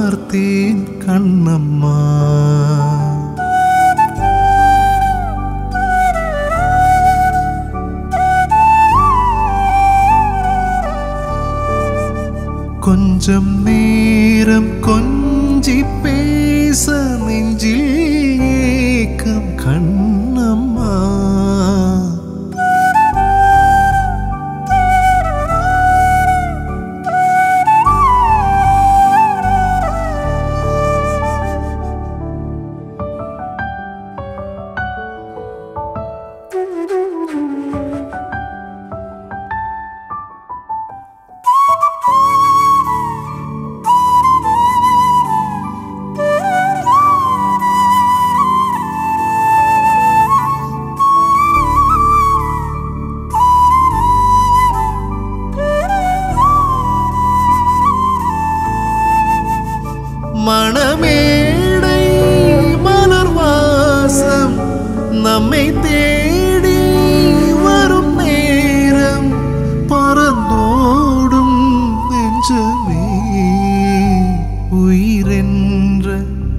பார்த்தேன் கண்ணம்மா. கொஞ்சம் நேரம் கொஞ்சி பேச நெஞ்சில் ஏக்கம் கண்ணம்மா. மணமேடை மலர் வாசம் நம்மை தேடி வரும் நேரம் பறந்தோடும் நெஞ்சமே. உயிரென்ற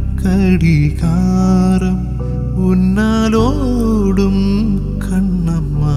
கடிகாரம் உன்னாலோடும் கண்ணம்மா.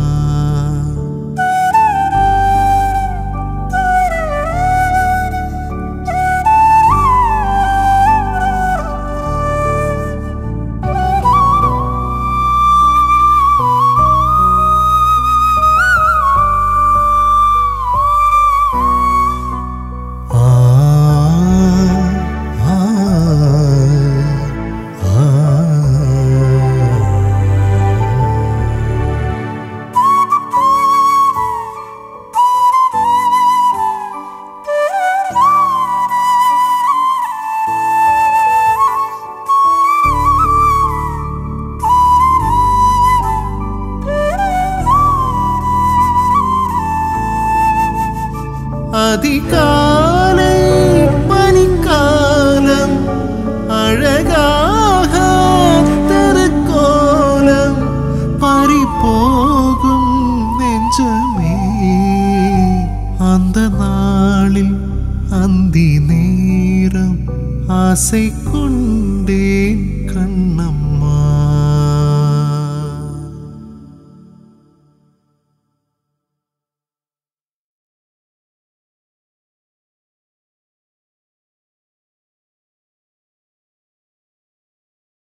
அதிகாலை பனிக்காலம் அழகாக திருக்கோலம் பறிபோகும் நெஞ்சமே. அந்த நாளில் அந்தி நேரம் ஆசை கொண்டேன்